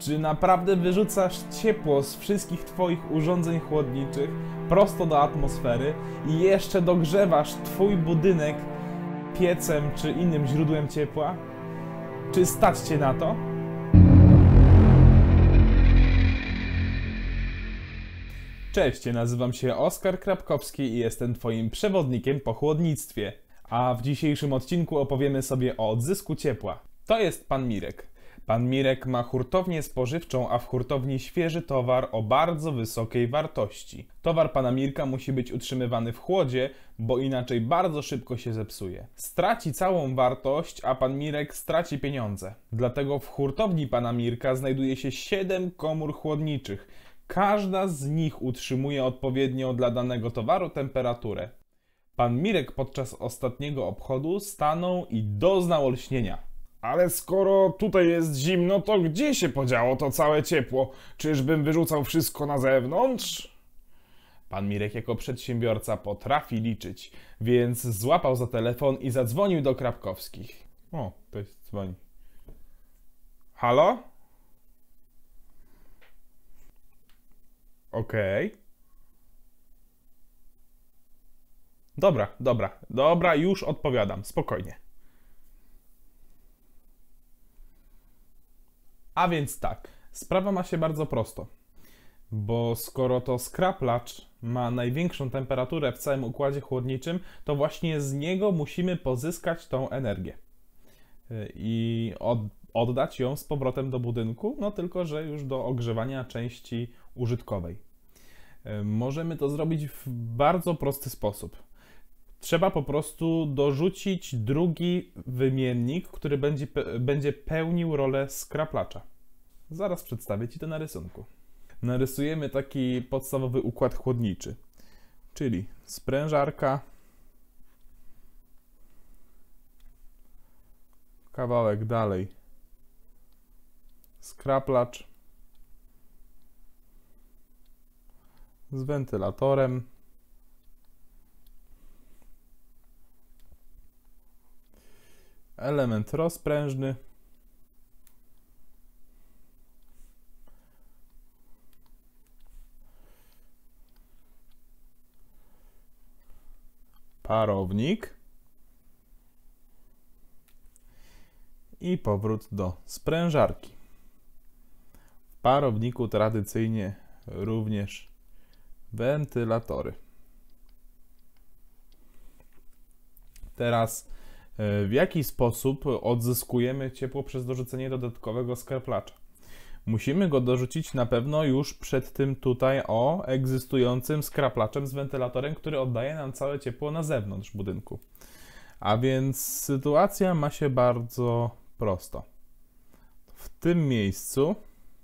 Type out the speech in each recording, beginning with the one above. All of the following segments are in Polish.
Czy naprawdę wyrzucasz ciepło z wszystkich Twoich urządzeń chłodniczych prosto do atmosfery i jeszcze dogrzewasz Twój budynek piecem czy innym źródłem ciepła? Czy stać Cię na to? Cześć, nazywam się Oskar Krapkowski i jestem Twoim przewodnikiem po chłodnictwie. A w dzisiejszym odcinku opowiemy sobie o odzysku ciepła. To jest pan Mirek. Pan Mirek ma hurtownię spożywczą, a w hurtowni świeży towar o bardzo wysokiej wartości. Towar pana Mirka musi być utrzymywany w chłodzie, bo inaczej bardzo szybko się zepsuje. Straci całą wartość, a pan Mirek straci pieniądze. Dlatego w hurtowni pana Mirka znajduje się 7 komór chłodniczych. Każda z nich utrzymuje odpowiednią dla danego towaru temperaturę. Pan Mirek podczas ostatniego obchodu stanął i doznał olśnienia. Ale skoro tutaj jest zimno, to gdzie się podziało to całe ciepło? Czyżbym wyrzucał wszystko na zewnątrz? Pan Mirek jako przedsiębiorca potrafi liczyć, więc złapał za telefon i zadzwonił do Krapkowskich. O, ktoś dzwoni. Halo? Okej. Dobra, już odpowiadam, spokojnie. A więc tak, sprawa ma się bardzo prosto, bo skoro to skraplacz ma największą temperaturę w całym układzie chłodniczym, to właśnie z niego musimy pozyskać tą energię i oddać ją z powrotem do budynku, no tylko że już do ogrzewania części użytkowej. Możemy to zrobić w bardzo prosty sposób. Trzeba po prostu dorzucić drugi wymiennik, który będzie pełnił rolę skraplacza. Zaraz przedstawię Ci to na rysunku. Narysujemy taki podstawowy układ chłodniczy, czyli sprężarka, kawałek dalej skraplacz z wentylatorem, element rozprężny, parownik i powrót do sprężarki. W parowniku tradycyjnie również wentylatory. Teraz w jaki sposób odzyskujemy ciepło przez dorzucenie dodatkowego skraplacza? Musimy go dorzucić na pewno już przed tym tutaj egzystującym skraplaczem z wentylatorem, który oddaje nam całe ciepło na zewnątrz budynku. A więc sytuacja ma się bardzo prosto. W tym miejscu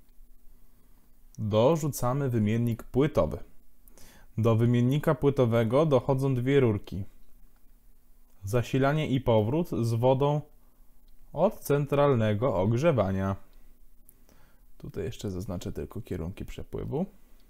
dorzucamy wymiennik płytowy. Do wymiennika płytowego dochodzą dwie rurki. Zasilanie i powrót z wodą od centralnego ogrzewania. Tutaj jeszcze zaznaczę tylko kierunki przepływu.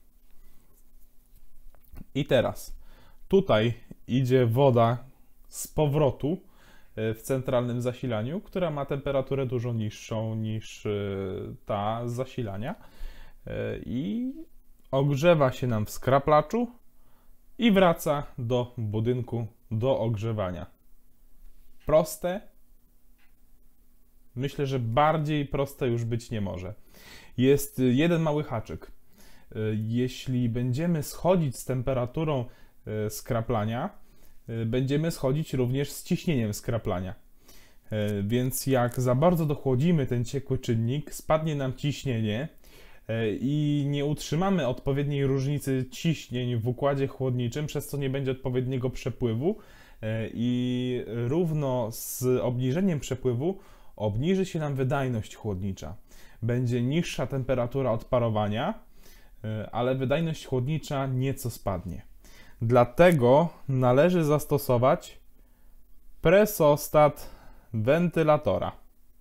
I teraz tutaj idzie woda z powrotu w centralnym zasilaniu, która ma temperaturę dużo niższą niż ta z zasilania i ogrzewa się nam w skraplaczu i wraca do budynku do ogrzewania. Proste? Myślę, że bardziej proste już być nie może. Jest jeden mały haczyk. Jeśli będziemy schodzić z temperaturą skraplania, będziemy schodzić również z ciśnieniem skraplania. Więc jak za bardzo dochłodzimy ten ciekły czynnik, spadnie nam ciśnienie i nie utrzymamy odpowiedniej różnicy ciśnień w układzie chłodniczym, przez co nie będzie odpowiedniego przepływu i równo z obniżeniem przepływu obniży się nam wydajność chłodnicza. Będzie niższa temperatura odparowania, ale wydajność chłodnicza nieco spadnie. Dlatego należy zastosować presostat wentylatora.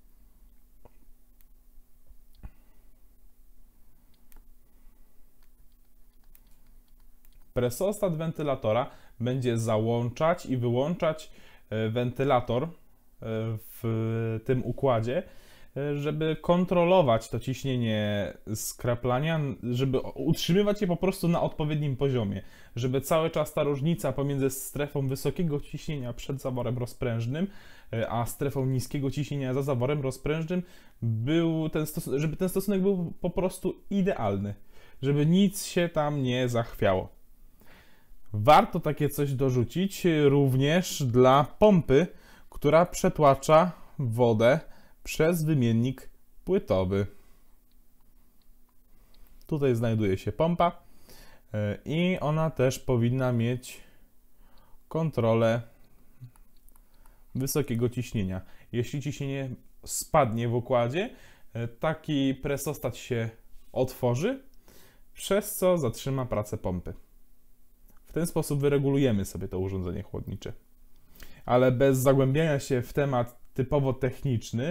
Presostat wentylatora będzie załączać i wyłączać wentylator w tym układzie żeby kontrolować to ciśnienie skraplania, żeby utrzymywać je po prostu na odpowiednim poziomie, żeby cały czas ta różnica pomiędzy strefą wysokiego ciśnienia przed zaworem rozprężnym, a strefą niskiego ciśnienia za zaworem rozprężnym, żeby ten stosunek był po prostu idealny, żeby nic się tam nie zachwiało. Warto takie coś dorzucić również dla pompy, która przetłacza wodę przez wymiennik płytowy. Tutaj znajduje się pompa i ona też powinna mieć kontrolę wysokiego ciśnienia. Jeśli ciśnienie spadnie w układzie, taki presostat się otworzy, przez co zatrzyma pracę pompy. W ten sposób wyregulujemy sobie to urządzenie chłodnicze. Ale bez zagłębiania się w temat typowo techniczny,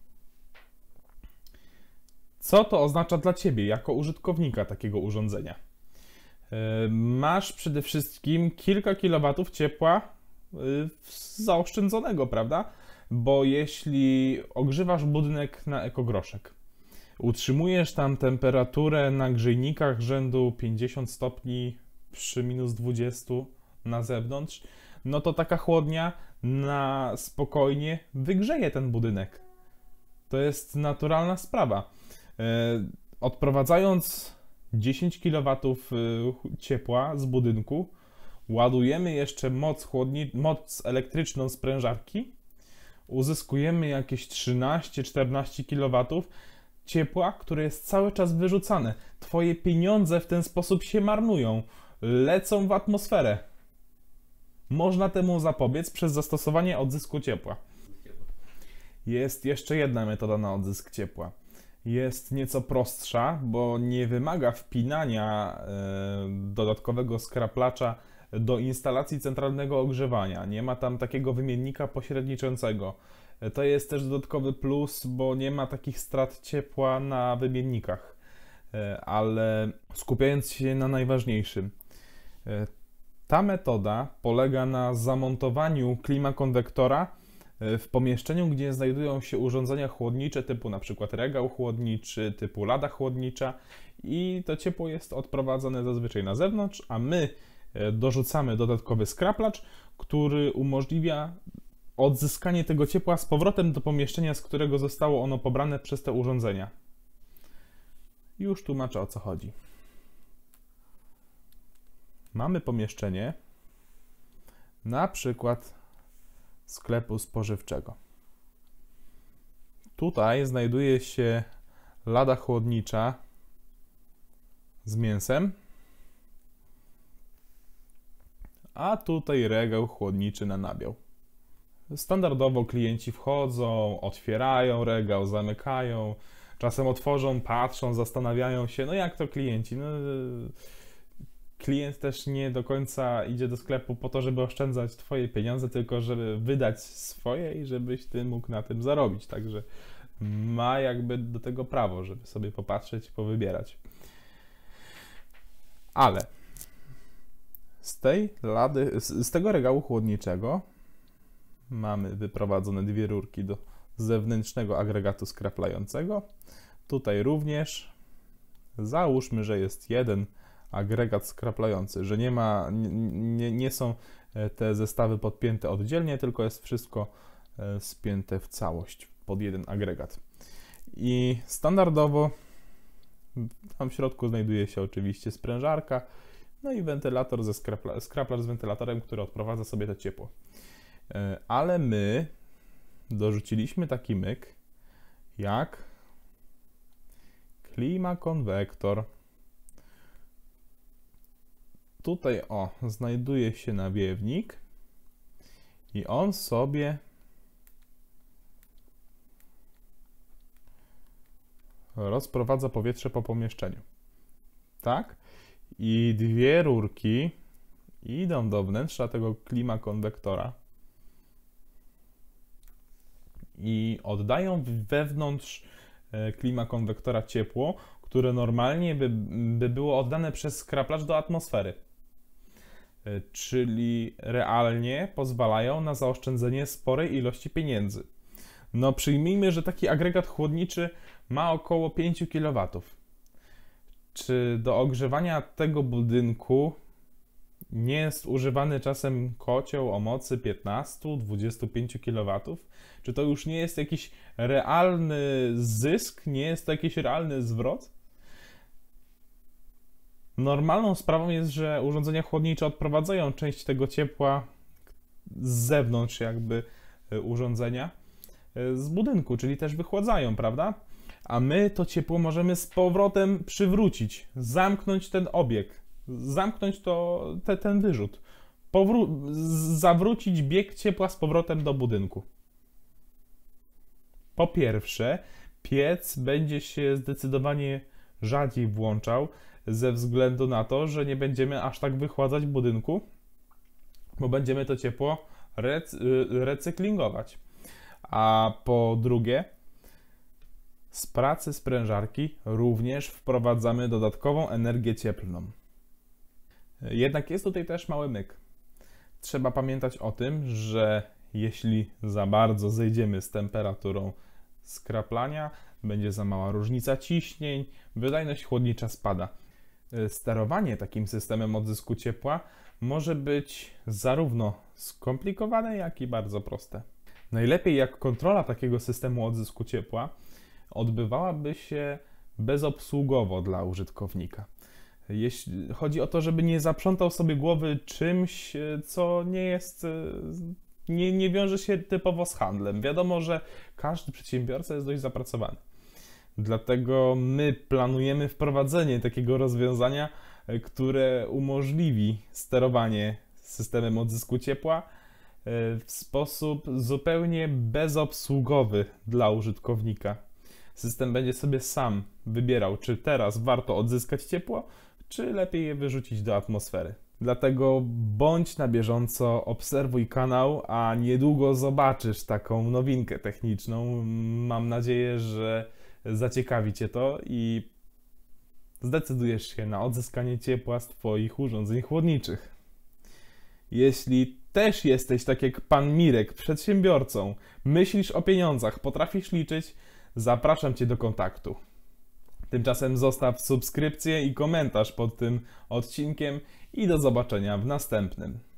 co to oznacza dla Ciebie jako użytkownika takiego urządzenia? Masz przede wszystkim kilka kilowatów ciepła zaoszczędzonego, prawda? Bo jeśli ogrzewasz budynek na ekogroszek, utrzymujesz tam temperaturę na grzejnikach rzędu 50 stopni przy minus 20 na zewnątrz, no to taka chłodnia na spokojnie wygrzeje ten budynek. To jest naturalna sprawa. Odprowadzając 10 kW ciepła z budynku, ładujemy jeszcze moc elektryczną sprężarki, uzyskujemy jakieś 13-14 kW ciepła, które jest cały czas wyrzucane. Twoje pieniądze w ten sposób się marnują, lecą w atmosferę. Można temu zapobiec przez zastosowanie odzysku ciepła. Jest jeszcze jedna metoda na odzysk ciepła. Jest nieco prostsza, bo nie wymaga wpinania dodatkowego skraplacza do instalacji centralnego ogrzewania. Nie ma tam takiego wymiennika pośredniczącego. To jest też dodatkowy plus, bo nie ma takich strat ciepła na wymiennikach. Ale skupiając się na najważniejszym, ta metoda polega na zamontowaniu klimakonwektora w pomieszczeniu, gdzie znajdują się urządzenia chłodnicze typu na przykład regał chłodniczy, typu lada chłodnicza i to ciepło jest odprowadzane zazwyczaj na zewnątrz, a my dorzucamy dodatkowy skraplacz, który umożliwia odzyskanie tego ciepła z powrotem do pomieszczenia, z którego zostało ono pobrane przez te urządzenia. Już tłumaczę, o co chodzi. Mamy pomieszczenie, na przykład sklepu spożywczego. Tutaj znajduje się lada chłodnicza z mięsem, a tutaj regał chłodniczy na nabiał. Standardowo klienci wchodzą, otwierają regał, zamykają, czasem otworzą, patrzą, zastanawiają się, no jak to klienci? No, klient też nie do końca idzie do sklepu po to, żeby oszczędzać Twoje pieniądze, tylko żeby wydać swoje i żebyś Ty mógł na tym zarobić. Także ma jakby do tego prawo, żeby sobie popatrzeć i powybierać. Ale z tego regału chłodniczego mamy wyprowadzone dwie rurki do zewnętrznego agregatu skraplającego. Tutaj również załóżmy, że jest jeden agregat skraplający, że nie są te zestawy podpięte oddzielnie, tylko jest wszystko spięte w całość pod jeden agregat. I standardowo tam w środku znajduje się oczywiście sprężarka, no i wentylator skraplacz z wentylatorem, który odprowadza sobie to ciepło. Ale my dorzuciliśmy taki myk jak klimakonwektor. Tutaj znajduje się nawiewnik i on sobie rozprowadza powietrze po pomieszczeniu. Tak? I dwie rurki idą do wnętrza tego klimakonwektora i oddają wewnątrz klimakonwektora ciepło, które normalnie by było oddane przez skraplacz do atmosfery. Czyli realnie pozwalają na zaoszczędzenie sporej ilości pieniędzy. No przyjmijmy, że taki agregat chłodniczy ma około 5 kW. Czy do ogrzewania tego budynku nie jest używany czasem kocioł o mocy 15-25 kW? Czy to już nie jest jakiś realny zysk? Nie jest to jakiś realny zwrot? Normalną sprawą jest, że urządzenia chłodnicze odprowadzają część tego ciepła z zewnątrz jakby urządzenia z budynku, czyli też wychładzają, prawda? A my to ciepło możemy z powrotem przywrócić, zamknąć ten obieg, zamknąć ten wyrzut, zawrócić bieg ciepła z powrotem do budynku. Po pierwsze, piec będzie się zdecydowanie rzadziej włączał ze względu na to, że nie będziemy aż tak wychładzać budynku, bo będziemy to ciepło recyklingować. A po drugie, z pracy sprężarki również wprowadzamy dodatkową energię cieplną. Jednak jest tutaj też mały myk. Trzeba pamiętać o tym, że jeśli za bardzo zejdziemy z temperaturą skraplania, będzie za mała różnica ciśnień, wydajność chłodnicza spada. Sterowanie takim systemem odzysku ciepła może być zarówno skomplikowane, jak i bardzo proste. Najlepiej jak kontrola takiego systemu odzysku ciepła odbywałaby się bezobsługowo dla użytkownika. Jeśli chodzi o to, żeby nie zaprzątał sobie głowy czymś, co nie wiąże się typowo z handlem. Wiadomo, że każdy przedsiębiorca jest dość zapracowany. Dlatego my planujemy wprowadzenie takiego rozwiązania, które umożliwi sterowanie systemem odzysku ciepła w sposób zupełnie bezobsługowy dla użytkownika. System będzie sobie sam wybierał, czy teraz warto odzyskać ciepło, czy lepiej je wyrzucić do atmosfery. Dlatego bądź na bieżąco, obserwuj kanał, a niedługo zobaczysz taką nowinkę techniczną. Mam nadzieję, że zaciekawi Cię to i zdecydujesz się na odzyskanie ciepła z Twoich urządzeń chłodniczych. Jeśli też jesteś tak jak pan Mirek, przedsiębiorcą, myślisz o pieniądzach, potrafisz liczyć, zapraszam Cię do kontaktu. Tymczasem zostaw subskrypcję i komentarz pod tym odcinkiem i do zobaczenia w następnym.